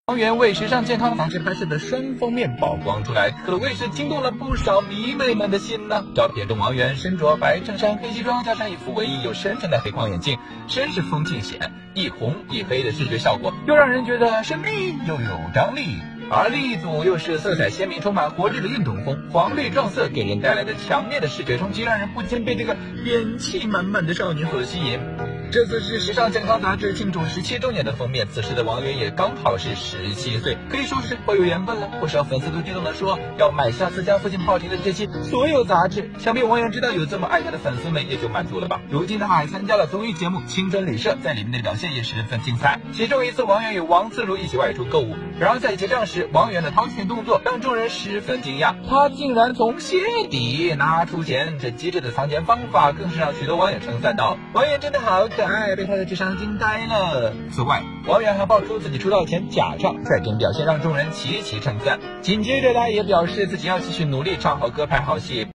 王源为时尚健康杂志拍摄的双封面曝光出来，可谓是惊动了不少迷妹们的心呢。照片中王源身着白衬衫、黑西装，加上一副唯一有深沉的黑框眼镜，真是风尽显，一红一黑的视觉效果，又让人觉得神秘又有张力。而另一组又是色彩鲜明、充满活力的运动风，黄绿撞色给人带来的强烈的视觉冲击，让人不禁被这个元气满满的少女所吸引。这次是时尚健康杂志庆祝17周年的封面，此时的王源也刚好是17岁，可以说是颇有缘分了。不少粉丝都激动地说要买下自家附近报亭的这期所有杂志。想必王源知道有这么爱他的粉丝们也就满足了吧。如今他还参加了综艺节目《青春旅社》，在里面的表现也十分精彩。其中一次，王源与王自如一起外出购物，然而在结账时，王源的掏钱动作让众人十分惊讶，他竟然从鞋底拿出钱，这机智的藏钱方法更是让许多网友称赞道：王源真的好可爱，被他的智商惊呆了。此外，王源还爆出自己出道前假唱，率真表现让众人齐齐称赞。紧接着他也表示自己要继续努力唱好歌拍好戏。